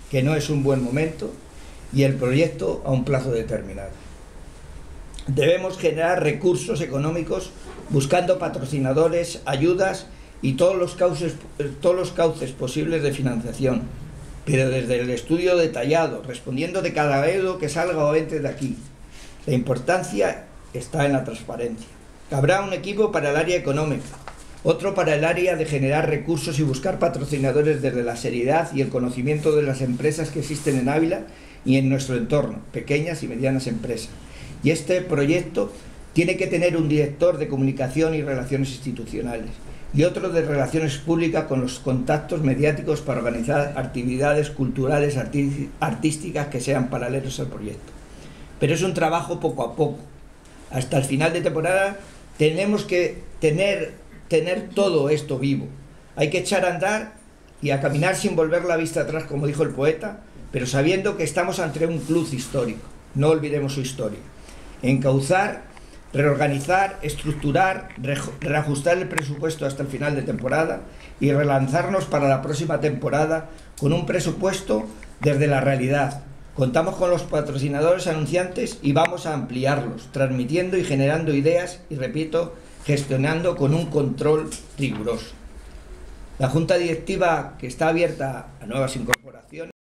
que no es un buen momento y el proyecto a un plazo determinado. Debemos generar recursos económicos buscando patrocinadores, ayudas y todos los cauces posibles de financiación, pero desde el estudio detallado, respondiendo de cada euro que salga o entre de aquí. La importancia está en la transparencia. Habrá un equipo para el área económica, otro para el área de generar recursos y buscar patrocinadores desde la seriedad y el conocimiento de las empresas que existen en Ávila y en nuestro entorno, pequeñas y medianas empresas. Y este proyecto tiene que tener un director de comunicación y relaciones institucionales y otro de relaciones públicas con los contactos mediáticos para organizar actividades culturales, artísticas que sean paralelos al proyecto. Pero es un trabajo poco a poco. Hasta el final de temporada tenemos que tener todo esto vivo. Hay que echar a andar y a caminar sin volver la vista atrás, como dijo el poeta, pero sabiendo que estamos ante un club histórico. No olvidemos su historia. Encauzar, reorganizar, estructurar, reajustar el presupuesto hasta el final de temporada y relanzarnos para la próxima temporada con un presupuesto desde la realidad. Contamos con los patrocinadores anunciantes y vamos a ampliarlos, transmitiendo y generando ideas y, repito, gestionando con un control riguroso. La Junta Directiva, que está abierta a nuevas incorporaciones,